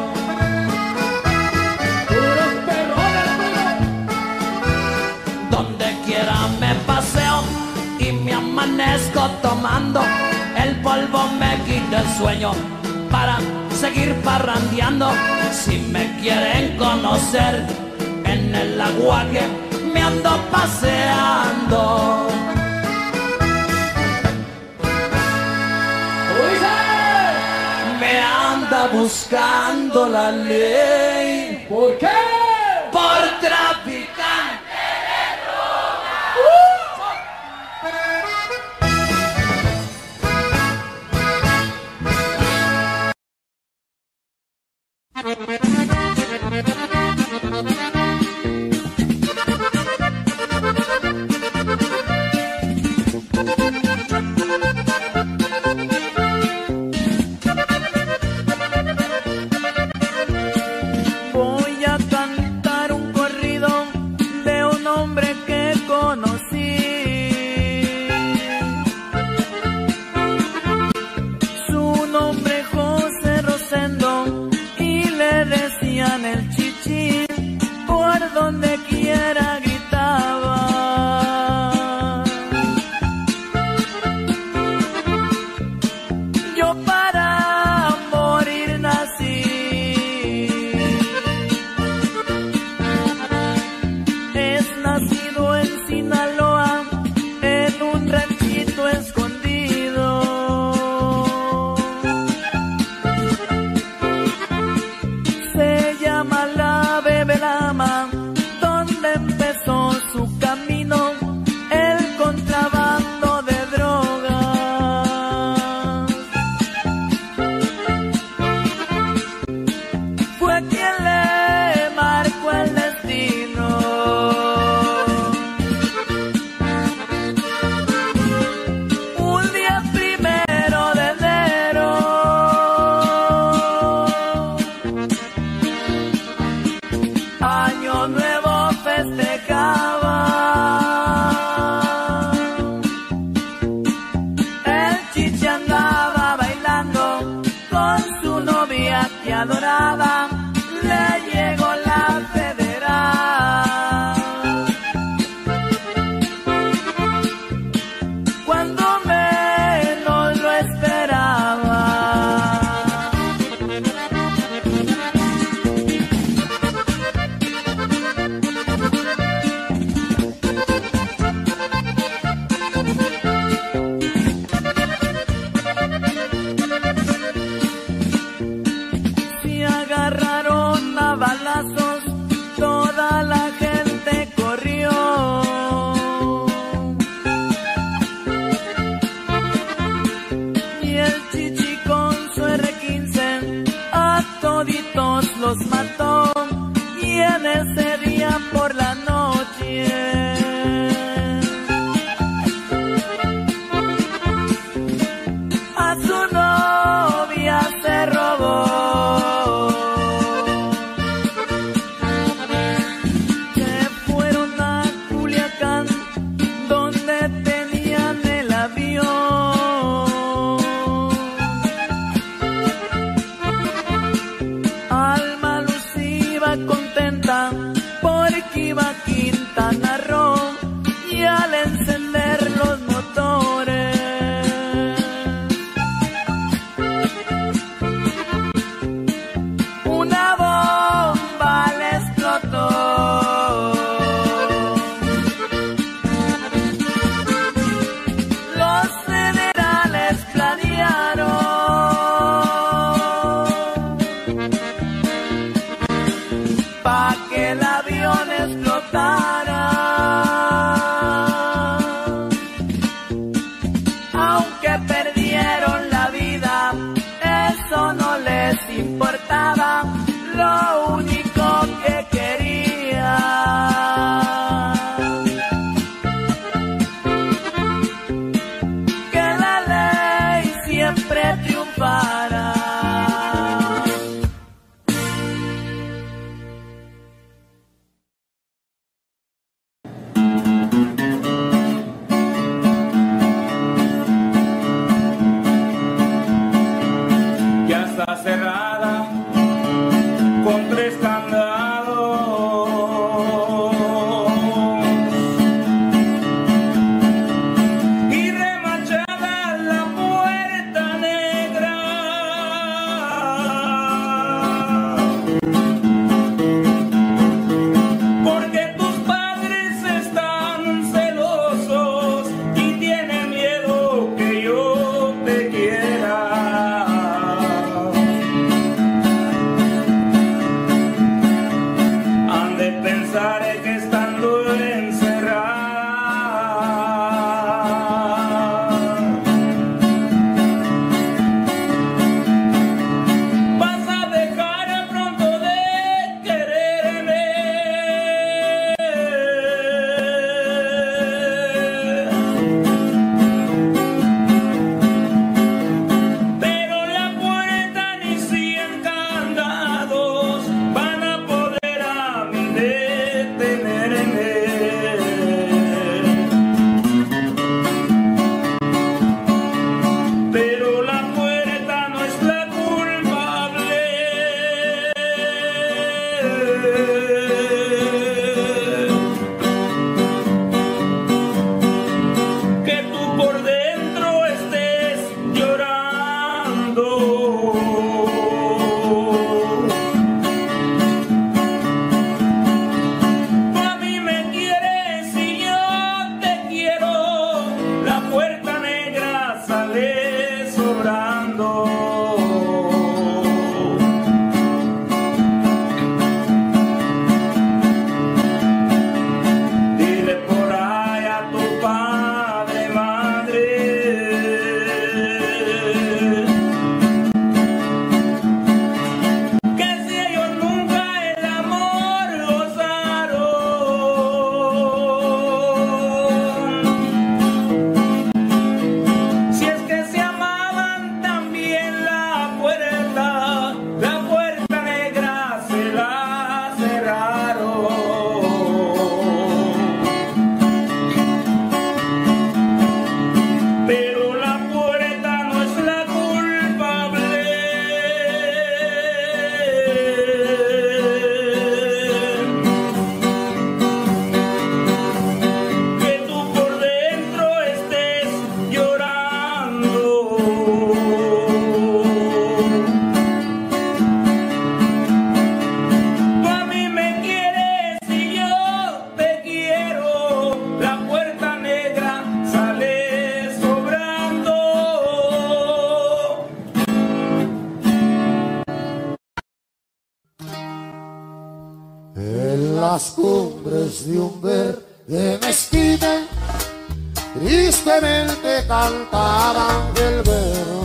Donde quiera me paseo y me amanezco tomando, el polvo me quita el sueño para seguir parrandeando. Si me quieren conocer en el aguaje me ando paseando. Me anda buscando la ley. ¿Por qué? Por traficante de drogas. Uh. Voy a cantar un corrido la dorada, le llegó la federal. Cuando menos lo esperaba. Se agarraron a balazos, toda la gente corrió. Y el Chichi con su erre quince a toditos los mató. Y en ese día por la noche a su novia se robó. Se fueron a Culiacán, donde tenían el avión. Alma Luz iba contenta porque iba a Quintana Roo, y al encender los motores una bomba le explotó. Los federales planearon pa' que el avión explotara. Aunque perdieron la vida, eso no les importaba. Lo único que quería que la ley siempre triunfara. Ya está cerrada con tres candados y remachada la puerta negra. Porque tus padres están celosos y tienen miedo que yo te quiera. Han de pensar que estando encerrada vas a dejar pronto de quererme. Pero la puerta ni cien candados van a poder a mí detenerme. Pero la puerta no es la culpable. Que tú por dentro estés llorando. Tú a mí me quieres y yo te quiero. La puerta negra sale sobrando. Dile por ahí a tu padre, madre, las cumbres de un verde mezquite, tristemente cantaban el verano.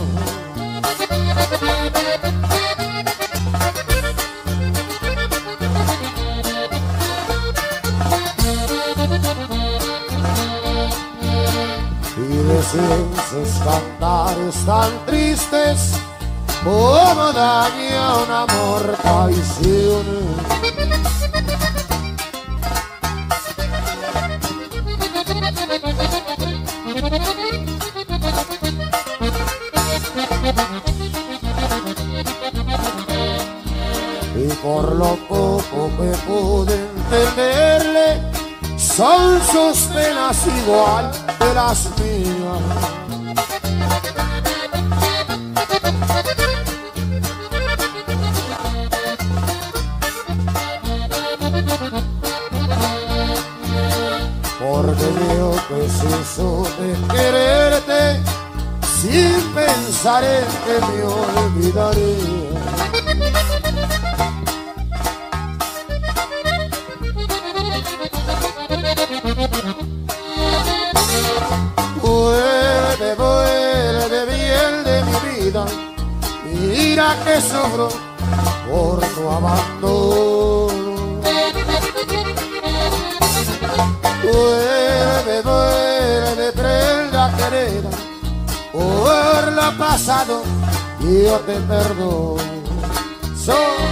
Y decían sus cantares tan tristes como daña un amor traicionero. Y por lo poco que pude entenderle, son sus penas igual que las mías. Porque yo que sí supe quererte, sin pensar en que me olvidaría. Vuelve, vuelve bien de mi vida, mira que sufro por tu abandono. Vuelve, vuelve, prenda querida, por lo pasado yo te perdono. So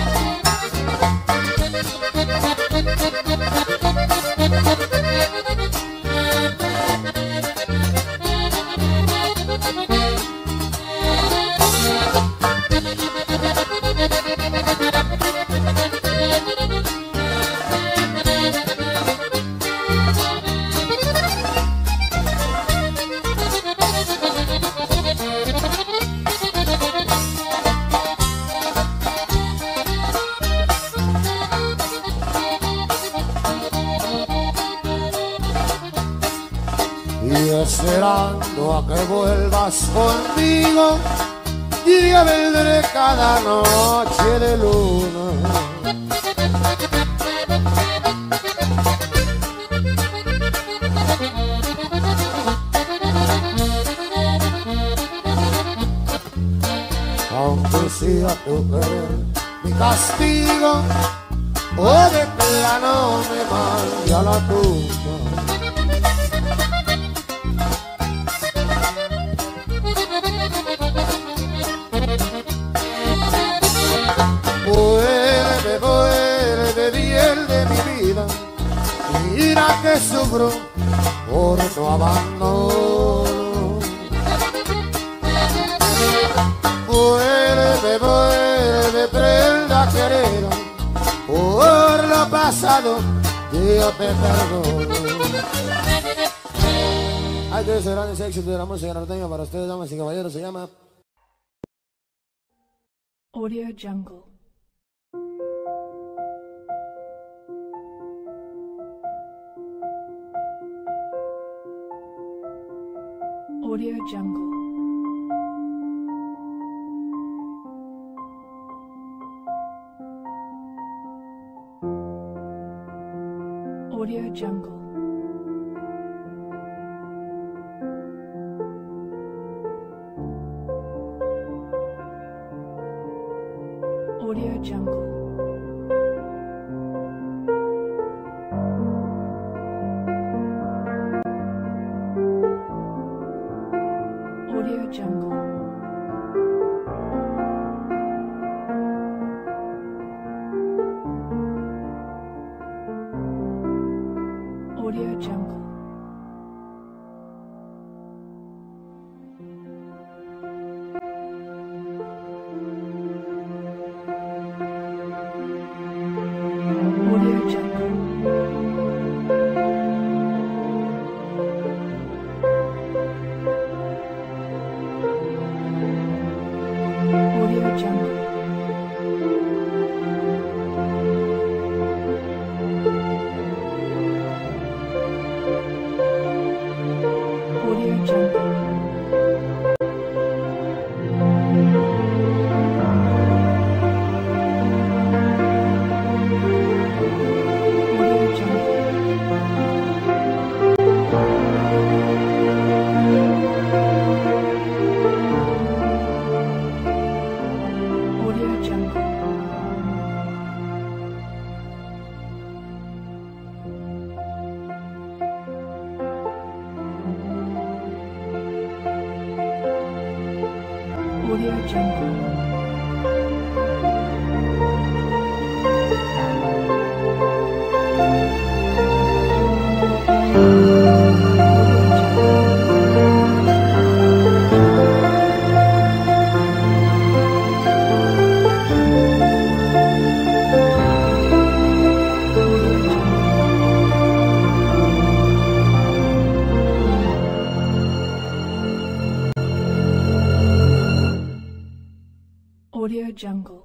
esperando a que vuelvas conmigo, yo vendré cada noche de luna. Aunque sea tu querer mi castigo, o de plano me mande a la tumba. Vuelve, vuelve bien de mi vida, mira que sufro por tu abandono. Vuelve, vuelve, prenda querida, por lo pasado yo te perdono. Hay que serán ese éxito de la música norteña para ustedes, damas y caballeros, se llama Audio Jungle. Audio Jungle. Audio Jungle. Audio Jungle. Audio Jungle. Audio Jungle. Audio Audio Jungle. Audio Jungle.